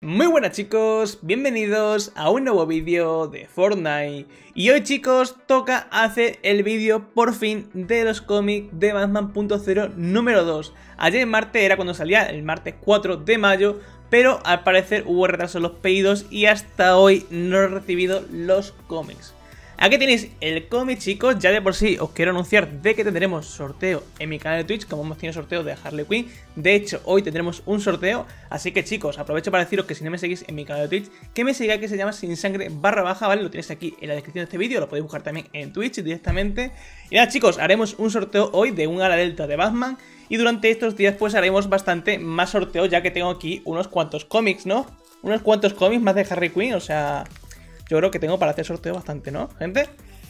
Muy buenas chicos, bienvenidos a un nuevo vídeo de Fortnite. Y hoy chicos toca hacer el vídeo por fin de los cómics de Batman.0 número 2. Ayer martes era cuando salía, el martes 4 de mayo, pero al parecer hubo retraso en los pedidos y hasta hoy no he recibido los cómics. Aquí tenéis el cómic chicos, ya de por sí os quiero anunciar de que tendremos sorteo en mi canal de Twitch, como hemos tenido sorteo de Harley Quinn. De hecho, hoy tendremos un sorteo, así que chicos, aprovecho para deciros que si no me seguís en mi canal de Twitch, que me sigáis, que se llama Sin Sangre /, ¿vale? Lo tenéis aquí en la descripción de este vídeo, lo podéis buscar también en Twitch directamente. Y nada chicos, haremos un sorteo hoy de un ala delta de Batman, y durante estos días pues haremos bastante más sorteos, ya que tengo aquí unos cuantos cómics, ¿no? Unos cuantos cómics más de Harley Quinn, o sea... yo creo que tengo para hacer sorteo bastante, ¿no, gente?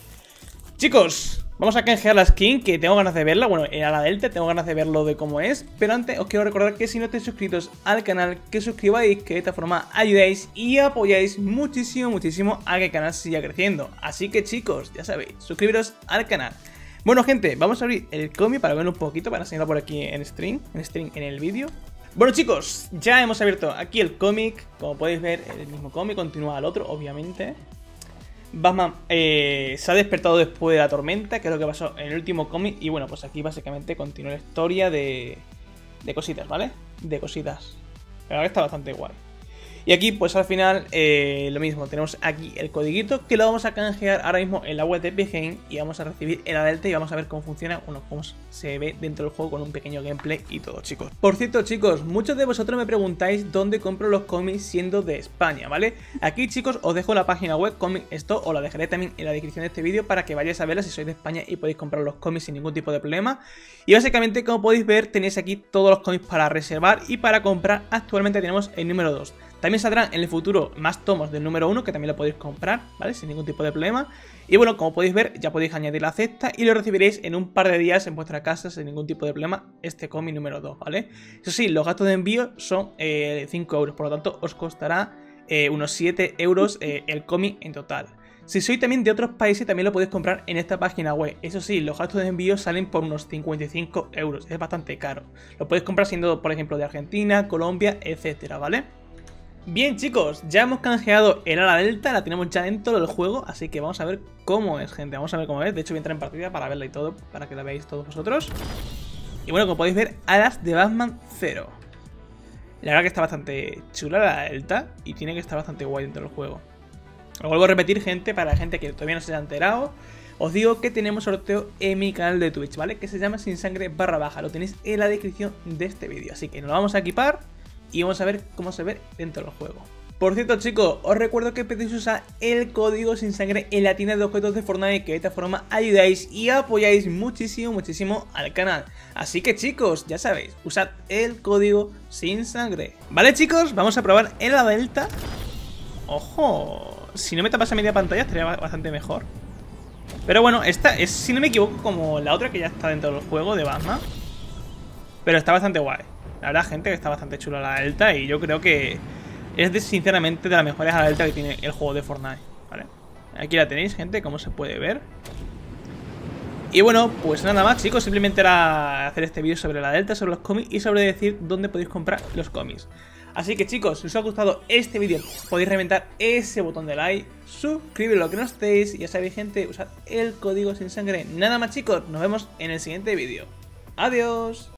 Chicos, vamos a canjear la skin, que tengo ganas de verla. Bueno, era la Delta, tengo ganas de verlo de cómo es. Pero antes os quiero recordar que si no estáis suscritos al canal, que suscribáis, que de esta forma ayudáis y apoyáis muchísimo, muchísimo a que el canal siga creciendo. Así que chicos, ya sabéis, suscribiros al canal. Bueno gente, vamos a abrir el cómic para verlo un poquito, para enseñarlo por aquí en stream en el vídeo. Bueno chicos, ya hemos abierto aquí el cómic. Como podéis ver, el mismo cómic continúa al otro, obviamente. Batman se ha despertado después de la tormenta, que es lo que pasó en el último cómic. Y bueno, pues aquí básicamente continúa la historia de cositas, ¿vale? De cositas. La verdad que está bastante guay. Y aquí pues al final lo mismo, tenemos aquí el codiguito que lo vamos a canjear ahora mismo en la web de Epic Games y vamos a recibir el Delta y vamos a ver cómo funciona, bueno, cómo se ve dentro del juego con un pequeño gameplay y todo chicos. Por cierto chicos, muchos de vosotros me preguntáis dónde compro los cómics siendo de España, ¿vale? Aquí chicos os dejo la página web Comic Store, o la dejaré también en la descripción de este vídeo para que vayáis a verla si sois de España y podéis comprar los cómics sin ningún tipo de problema. Y básicamente como podéis ver tenéis aquí todos los cómics para reservar y para comprar. Actualmente tenemos el número 2. También saldrán en el futuro más tomos del número 1 que también lo podéis comprar, ¿vale? Sin ningún tipo de problema. Y bueno, como podéis ver, ya podéis añadir la cesta y lo recibiréis en un par de días en vuestra casa sin ningún tipo de problema, este cómic número 2, ¿vale? Eso sí, los gastos de envío son 5 euros, por lo tanto os costará unos 7 euros el cómic en total. Si sois también de otros países, también lo podéis comprar en esta página web. Eso sí, los gastos de envío salen por unos 55 euros, es bastante caro. Lo podéis comprar siendo, por ejemplo, de Argentina, Colombia, etcétera, ¿vale? Bien chicos, ya hemos canjeado el ala delta, la tenemos ya dentro del juego, así que vamos a ver cómo es, gente, vamos a ver cómo es. De hecho voy a entrar en partida para verla y todo, para que la veáis todos vosotros. Y bueno, como podéis ver, alas de Batman 0. La verdad que está bastante chula la delta y tiene que estar bastante guay dentro del juego. Lo vuelvo a repetir, gente, para la gente que todavía no se haya enterado, os digo que tenemos sorteo en mi canal de Twitch, ¿vale? Que se llama Sin Sangre /, lo tenéis en la descripción de este vídeo, así que nos lo vamos a equipar y vamos a ver cómo se ve dentro del juego. Por cierto chicos, os recuerdo que podéis usar el código Sin Sangre en la tienda de objetos de Fortnite, que de esta forma ayudáis y apoyáis muchísimo, muchísimo al canal. Así que chicos, ya sabéis, usad el código Sin Sangre. Vale chicos, vamos a probar el ala delta. Ojo, si no me tapas a media pantalla estaría bastante mejor. Pero bueno, esta es, si no me equivoco, como la otra que ya está dentro del juego de Batman. Pero está bastante guay. La verdad, gente, que está bastante chula la delta y yo creo que es sinceramente de las mejores a la delta que tiene el juego de Fortnite, ¿vale? Aquí la tenéis, gente, como se puede ver. Y bueno, pues nada más, chicos, simplemente era hacer este vídeo sobre la delta, sobre los cómics y sobre decir dónde podéis comprar los cómics. Así que chicos, si os ha gustado este vídeo, podéis reventar ese botón de like, suscribiros lo que no estéis y ya sabéis, gente, usad el código Sin Sangre. Nada más chicos, nos vemos en el siguiente vídeo. Adiós.